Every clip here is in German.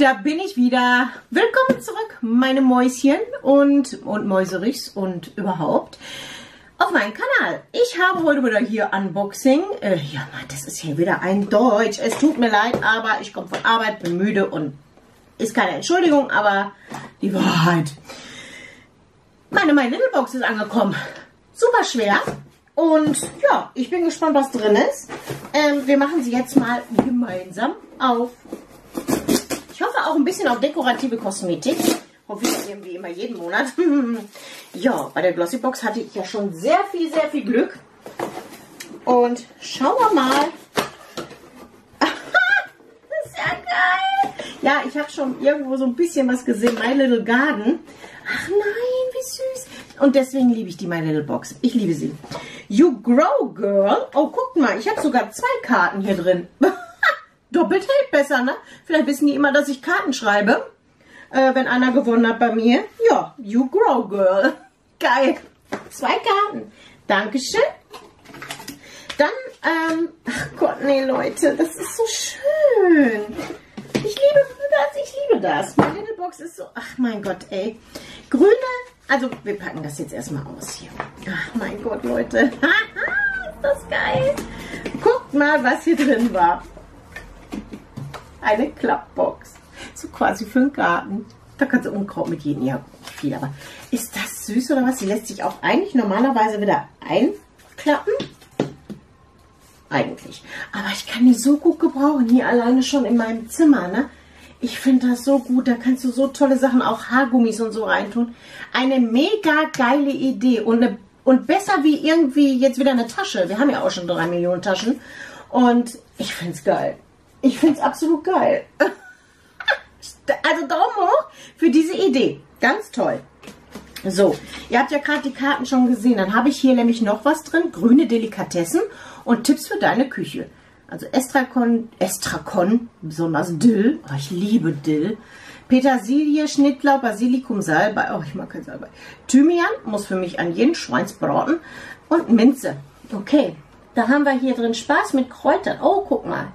Da bin ich wieder. Willkommen zurück, meine Mäuschen und Mäuserichs und überhaupt auf meinem Kanal. Ich habe heute wieder hier Unboxing. Ja, Mann, das ist hier wieder ein Deutsch. Es tut mir leid, aber ich komme von Arbeit, bin müde und ist keine Entschuldigung, aber die Wahrheit. Meine My Little Box ist angekommen. Super schwer. Und ja, ich bin gespannt, was drin ist. Wir machen sie jetzt mal gemeinsam auf. Ich hoffe auch ein bisschen auf dekorative Kosmetik. Hoffe ich irgendwie immer jeden Monat. Ja, bei der Glossybox hatte ich ja schon sehr viel Glück. Und schauen wir mal. Das ist ja geil. Ja, ich habe schon irgendwo so ein bisschen was gesehen. My Little Garden. Ach nein, wie süß. Und deswegen liebe ich die My Little Box. Ich liebe sie. You Grow Girl. Oh, guckt mal, ich habe sogar 2 Karten hier drin. Doppelt hält besser, ne? Vielleicht wissen die immer, dass ich Karten schreibe, wenn einer gewonnen hat bei mir. Ja, You Grow Girl. Geil. 2 Karten. Dankeschön. Dann, ach Gott, nee, Leute, das ist so schön. Ich liebe das. My Little Box ist so, ach mein Gott, ey. Grüne, also wir packen das jetzt erstmal aus hier. Ach mein Gott, Leute. Ist das geil. Guckt mal, was hier drin war. Eine Klappbox. So quasi für den Garten. Da kannst du Unkraut mit jedem. Ja, nicht viel, aber ist das süß oder was? Die lässt sich auch eigentlich normalerweise wieder einklappen. Eigentlich. Aber ich kann die so gut gebrauchen. Hier alleine schon in meinem Zimmer, ne? Ich finde das so gut. Da kannst du so tolle Sachen, auch Haargummis und so reintun. Eine mega geile Idee. Und besser wie irgendwie jetzt wieder eine Tasche. Wir haben ja auch schon 3 Millionen Taschen. Und ich finde es geil. Ich finde es absolut geil. Also Daumen hoch für diese Idee. Ganz toll. So, ihr habt ja gerade die Karten schon gesehen. Dann habe ich hier nämlich noch was drin. Grüne Delikatessen und Tipps für deine Küche. Also Estragon, besonders Dill. Oh, ich liebe Dill. Petersilie, Schnittlauch, Basilikum, Salbei. Oh, ich mag kein Salbei. Thymian, muss für mich an jeden Schweinsbraten. Und Minze. Okay, da haben wir hier drin Spaß mit Kräutern. Oh, guck mal.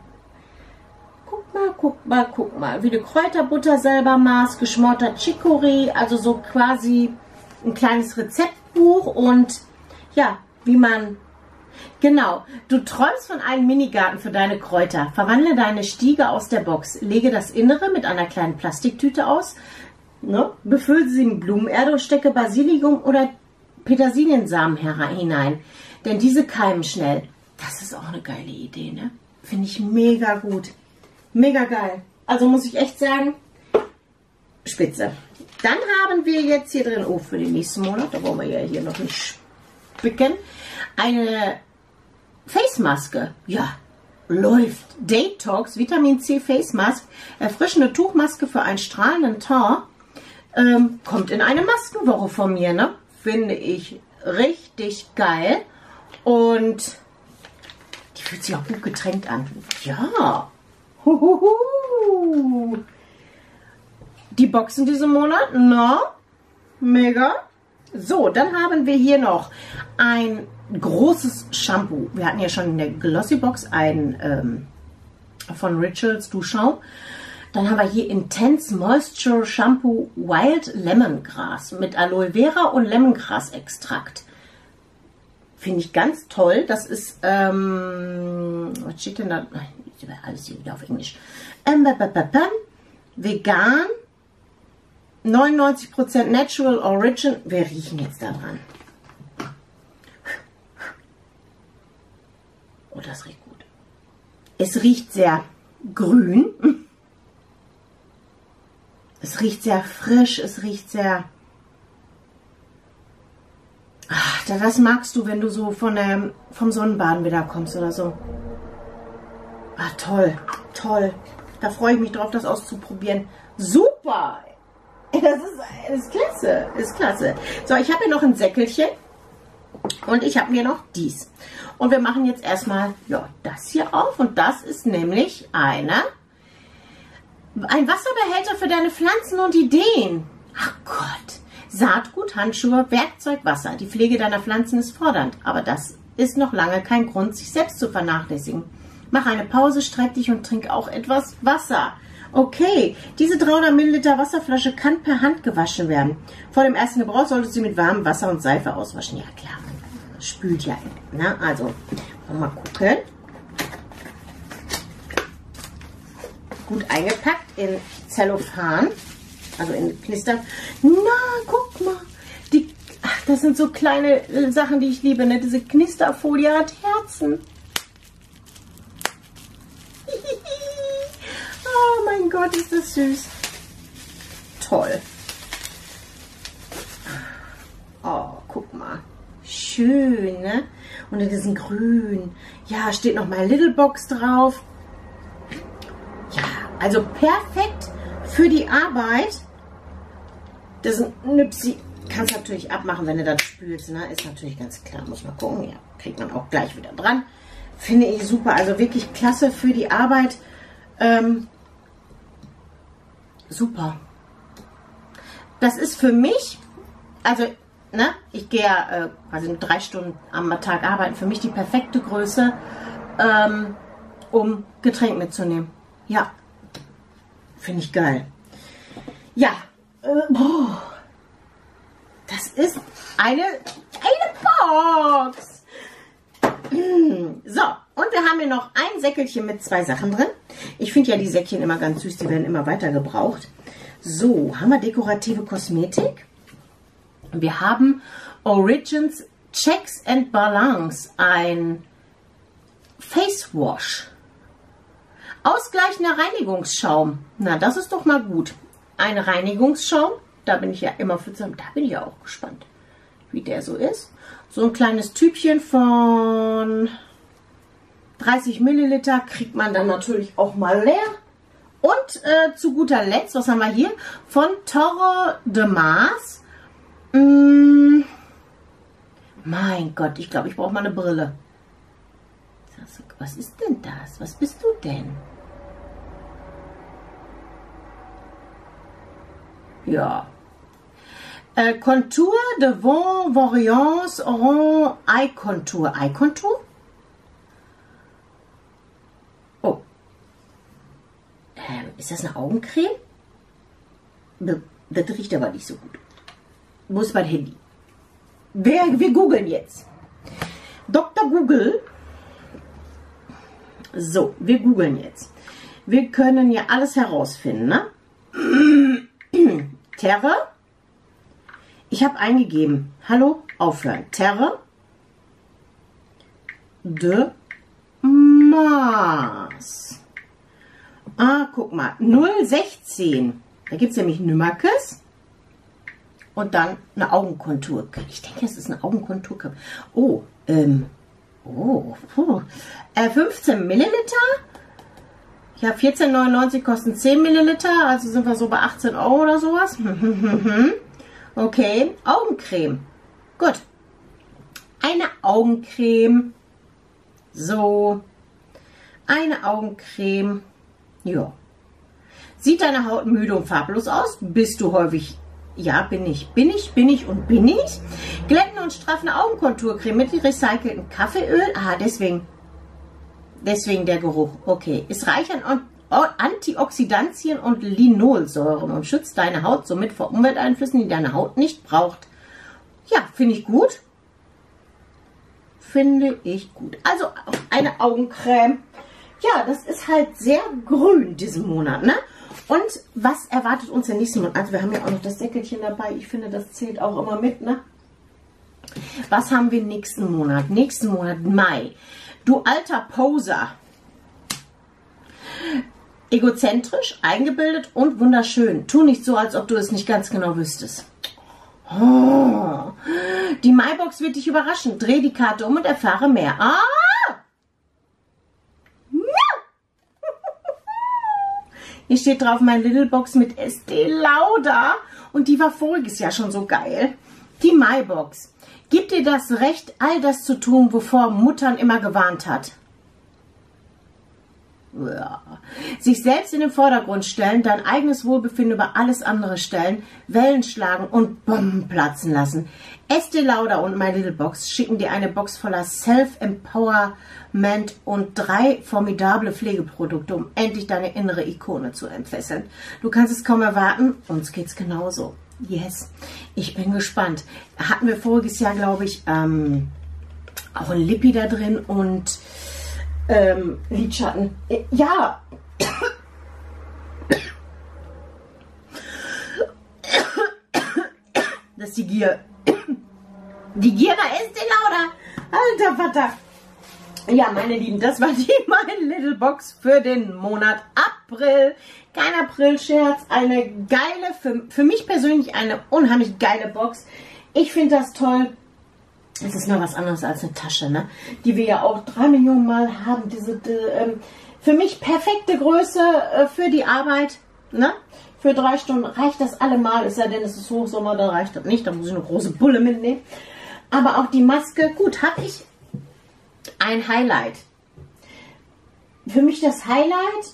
Guck mal, wie du Kräuterbutter selber machst, geschmorter Chicorée, also so quasi ein kleines Rezeptbuch und ja, wie man, genau, du träumst von einem Minigarten für deine Kräuter, verwandle deine Stiege aus der Box, lege das Innere mit einer kleinen Plastiktüte aus, ne, befülle sie mit Blumenerde und stecke Basilikum oder Petersiliensamen hinein, denn diese keimen schnell. Das ist auch eine geile Idee, ne? Finde ich mega gut. Mega geil. Also muss ich echt sagen, spitze. Dann haben wir jetzt hier drin, oh, für den nächsten Monat, da wollen wir ja hier noch nicht spicken, eine Face-Maske. Ja, läuft. Detox, Vitamin C Face Mask, erfrischende Tuchmaske für einen strahlenden Teint. Kommt in eine Maskenwoche von mir, ne? Finde ich richtig geil. Und die fühlt sich auch gut getränkt an. Ja. Die Boxen diesen Monat, na, mega. So, dann haben wir hier noch ein großes Shampoo. Wir hatten ja schon in der Glossybox ein von Rituals Duschschaum. Dann haben wir hier Intense Moisture Shampoo Wild Lemongrass mit Aloe Vera und Lemongrass Extrakt. Finde ich ganz toll. Das ist, was steht denn da? Alles hier wieder auf Englisch. Vegan, 99% Natural Origin. Wir riechen jetzt daran. Oh, das riecht gut. Es riecht sehr grün. Es riecht sehr frisch. Es riecht sehr... Ach, das magst du, wenn du so vom Sonnenbaden wieder kommst oder so. Ah, toll, toll. Da freue ich mich drauf, das auszuprobieren. Super! Das ist klasse, ist klasse. So, ich habe hier noch ein Säckelchen und ich habe mir noch dies. Und wir machen jetzt erstmal ja, das hier auf und das ist nämlich ein Wasserbehälter für deine Pflanzen und Ideen. Ach Gott. Saatgut, Handschuhe, Werkzeug, Wasser. Die Pflege deiner Pflanzen ist fordernd, aber das ist noch lange kein Grund, sich selbst zu vernachlässigen. Mach eine Pause, streck dich und trink auch etwas Wasser. Okay, diese 300 Milliliter Wasserflasche kann per Hand gewaschen werden. Vor dem ersten Gebrauch solltest du sie mit warmem Wasser und Seife auswaschen. Ja klar, das spült ja. Na, also, mal gucken. Gut eingepackt in Zellophan, also in Knister. Na, guck mal. Ach, das sind so kleine Sachen, die ich liebe. Ne? Diese Knisterfolie hat Herzen. Oh mein Gott, ist das süß. Toll. Oh, guck mal. Schön, ne? Und in diesem Grün. Ja, steht noch mal Little Box drauf. Ja, also perfekt für die Arbeit. Das ist ein Nüpsi. Kannst natürlich abmachen, wenn du das spülst. Ne? Ist natürlich ganz klar. Muss man gucken. Ja, kriegt man auch gleich wieder dran. Finde ich super. Also wirklich klasse für die Arbeit. Super. Das ist für mich, also, ne, ich gehe ja quasi 3 Stunden am Tag arbeiten. Für mich die perfekte Größe, um Getränk mitzunehmen. Ja. Finde ich geil. Ja. Das ist eine Box. So, und wir haben hier noch ein Säckelchen mit 2 Sachen drin. Ich finde ja die Säckchen immer ganz süß, die werden immer weiter gebraucht. So, haben wir dekorative Kosmetik. Wir haben Origins Checks and Balance, ein Face Wash. Ausgleichender Reinigungsschaum. Na, das ist doch mal gut. Ein Reinigungsschaum. Da bin ich ja immer für zusammen. Da bin ich ja auch gespannt, wie der so ist. So ein kleines Tübchen von 30 Milliliter kriegt man dann natürlich auch mal leer. Und zu guter Letzt, was haben wir hier? Von Torre de Mars. Mein Gott, ich glaube, ich brauche mal eine Brille. Was ist denn das? Was bist du denn? Ja. Contour de Vent Variance Orange Eye Contour. Eye Contour? Oh. Ist das eine Augencreme? Das riecht aber nicht so gut. Wo ist mein Handy? Wir googeln jetzt. Dr. Google. So, wir googeln jetzt. Wir können ja alles herausfinden, ne? Terre. Ich habe eingegeben. Hallo, aufhören. Terre de Mars. Ah, guck mal. 016. Da gibt es nämlich Nymacus. Und dann eine Augenkontur. Ich denke, es ist eine Augenkontur. Oh, 15 Milliliter. Ja, 14,99 kosten 10 Milliliter. Also sind wir so bei 18 Euro oder sowas. Okay, Augencreme. Gut. Eine Augencreme. So. Eine Augencreme. Ja. Sieht deine Haut müde und farblos aus? Bist du häufig... Ja, bin ich. Bin ich. Glättende und straffende Augenkonturcreme mit recyceltem Kaffeeöl. Ah, deswegen der Geruch. Okay. Ist reich an Antioxidantien und Linolsäuren und schützt deine Haut somit vor Umwelteinflüssen, die deine Haut nicht braucht. Ja, finde ich gut. Finde ich gut. Also eine Augencreme. Ja, das ist halt sehr grün diesen Monat, ne? Und was erwartet uns den nächsten Monat? Also wir haben ja auch noch das Deckelchen dabei. Ich finde, das zählt auch immer mit, ne? Was haben wir nächsten Monat? Nächsten Monat Mai. Du alter Poser. Egozentrisch, eingebildet und wunderschön. Tu nicht so, als ob du es nicht ganz genau wüsstest. Oh. Die Maibox wird dich überraschen. Dreh die Karte um und erfahre mehr. Ah! Hier steht drauf, mein Little Box mit Estee Lauder. Und die war voriges Jahr schon so geil. Die Maibox. Gibt dir das Recht, all das zu tun, wovor Muttern immer gewarnt hat. Ja. Sich selbst in den Vordergrund stellen, dein eigenes Wohlbefinden über alles andere stellen, Wellen schlagen und Bomben platzen lassen. Estée Lauder und My Little Box schicken dir eine Box voller Self-Empowerment und 3 formidable Pflegeprodukte, um endlich deine innere Ikone zu entfesseln. Du kannst es kaum erwarten, uns geht's genauso. Yes, ich bin gespannt. Hatten wir voriges Jahr, glaube ich, auch ein Lippi da drin und Lidschatten. Ja. Das ist die Gier. Die Gier bei Estée Lauder. Alter Vater. Ja, meine Lieben, das war die My Little Box für den Monat April. Kein April-Scherz. Eine geile, für mich persönlich eine unheimlich geile Box. Ich finde das toll. Es ist nur was anderes als eine Tasche, ne? Die wir ja auch 3 Millionen Mal haben. Für mich perfekte Größe für die Arbeit, ne? Für 3 Stunden reicht das allemal, es sei denn, es ist Hochsommer, da reicht das nicht. Da muss ich eine große Bulle mitnehmen. Aber auch die Maske, gut, habe ich ein Highlight. Für mich das Highlight,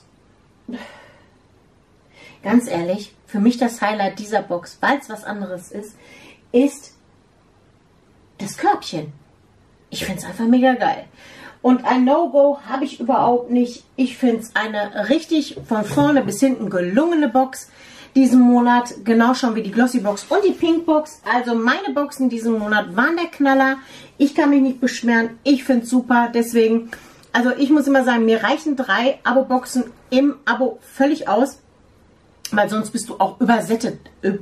ganz ehrlich, für mich das Highlight dieser Box, weil es was anderes ist das Körbchen. Ich finde es einfach mega geil. Und ein No-Go habe ich überhaupt nicht. Ich finde es eine richtig von vorne bis hinten gelungene Box diesen Monat. Genau schon wie die Glossy Box und die Pink Box. Also meine Boxen diesen Monat waren der Knaller. Ich kann mich nicht beschweren. Ich finde es super. Deswegen, also ich muss immer sagen, mir reichen 3 Abo-Boxen im Abo völlig aus. Weil sonst bist du auch übergesättigt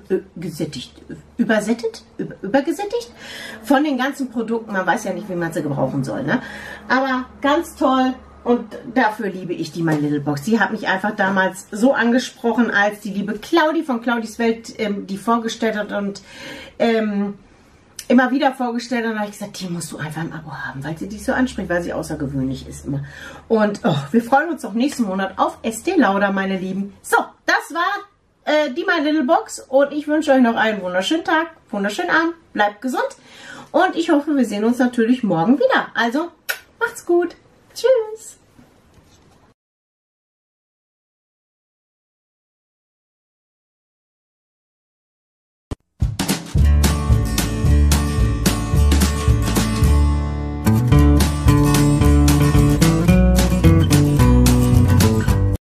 von den ganzen Produkten. Man weiß ja nicht, wie man sie gebrauchen soll, ne? Aber ganz toll und dafür liebe ich die My Little Box. Die hat mich einfach damals so angesprochen, als die liebe Claudi von Claudis Welt die vorgestellt hat und immer wieder vorgestellt hat. Und da habe ich gesagt, die musst du einfach im Abo haben, weil sie dich so anspricht, weil sie außergewöhnlich ist immer. Und wir freuen uns auch nächsten Monat auf Estée Lauder, meine Lieben. So, das war die My Little Box und ich wünsche euch noch einen wunderschönen Tag, wunderschönen Abend, bleibt gesund und ich hoffe, wir sehen uns natürlich morgen wieder. Also, macht's gut. Tschüss.